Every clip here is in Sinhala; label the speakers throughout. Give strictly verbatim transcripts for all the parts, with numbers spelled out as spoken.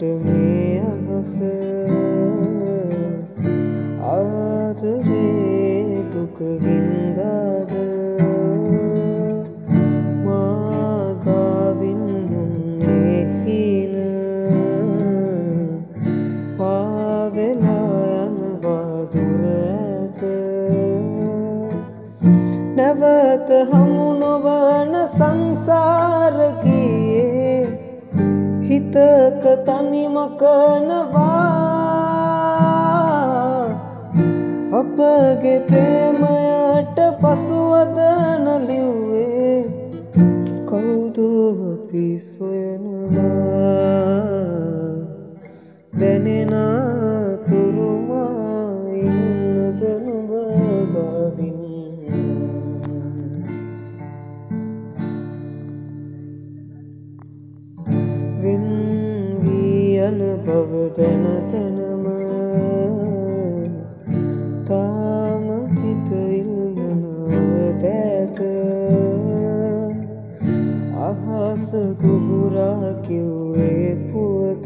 Speaker 1: මේ අහස ආදරේ දුක වින්දාද මා ගාවින් උන්නේ හීන පාවෙලා යනවා දුර ඇත නැවත හමු නොවන සංසාර ගියේ හිතක තනිම කනවා අපගේ ප්‍රේමයට පසුවද නලිව්වේ කවුද අපි සොයනවා දැනෙන තුරුමා ඉන්නද නුඹ ගාවින් වෙන් වී යන බව දැන දැනම තාම හිත ඉල්මනව දැත අහස ගුගුරා කිව්වේ පුවත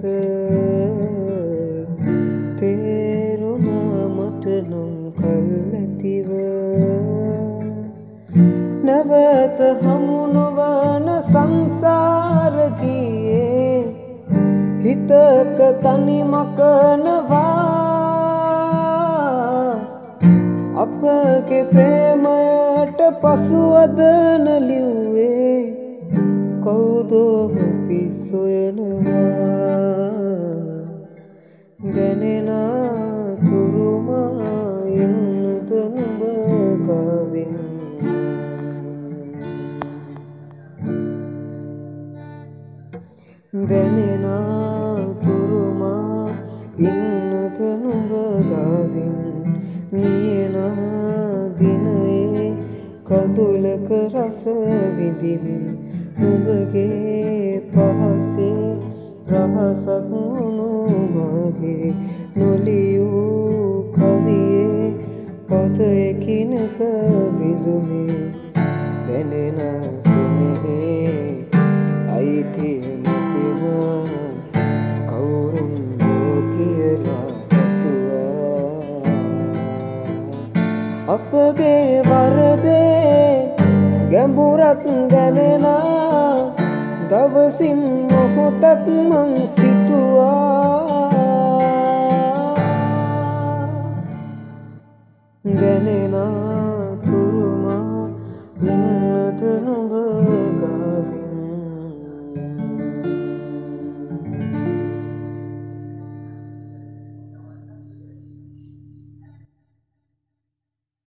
Speaker 1: තේරුණා මට නම් කල් ඇතිව නැවත හමු නොවන සංසාර ගියේ හිතක තනිම කනවා අපගේ ප්‍රේමයට පසුවද නලිව්වේ කවුද අපි සොයනවා දැනෙන තුරුමා ඉන්නද නුඹ ගාවින් දැනෙන තුරුමා ඉන්නද නුඹ ගාවින් නියන දිනයේ කඳුලක රස විඳිමින් නුඹගේ පහසේ රහසක් වුණු මගේ නොලියූ කවියේ පද එකිනෙක බිඳුනේ දැනෙන සෙනෙහේ අයිතිය නැතිව කවුරුන් දෝ කියලා ඇසුවා අපගේ වරදේ ගැඹුරක් දැනෙන දවසින් මොහොතක් මං සිතුවා දැනෙන